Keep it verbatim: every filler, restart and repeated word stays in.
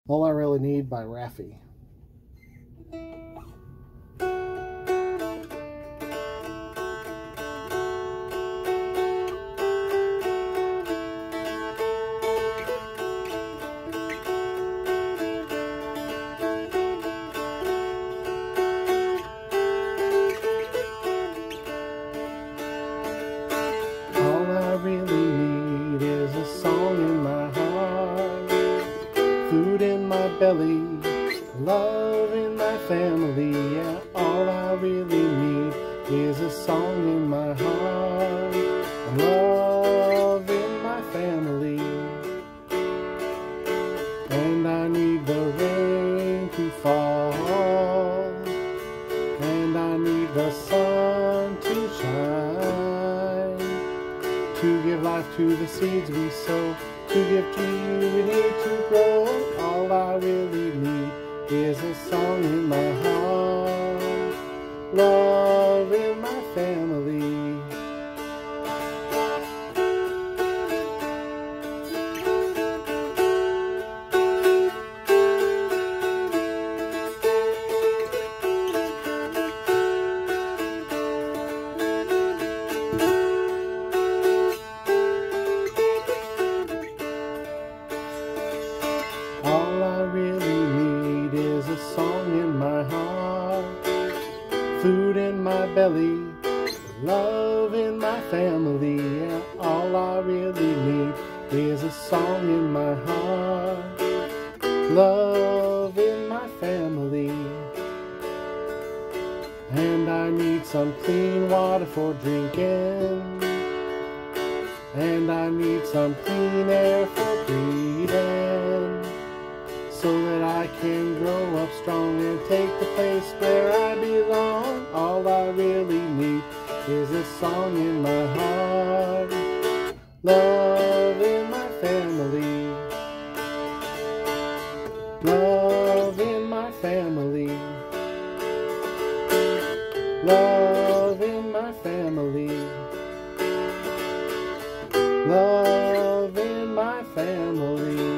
All I Really Need by Raffi. All I really need is a song in my heart, food in my belly, love in my family. Yeah, all I really need is a song in my heart, love in my family. And I need the rain to fall, and I need the sun to shine, to give life to the seeds we sow, to give to you we need to grow. All I really need is a song in my heart, love in my family. All I really need is a song in my heart, food in my belly, love in my family. Yeah, all I really need is a song in my heart, love in my family. And I need some clean water for drinking, and I need some clean air for breathing, so that I can grow up strong and take the place where I belong. All I really need is a song in my heart, love in my family, love in my family, love in my family, love in my family.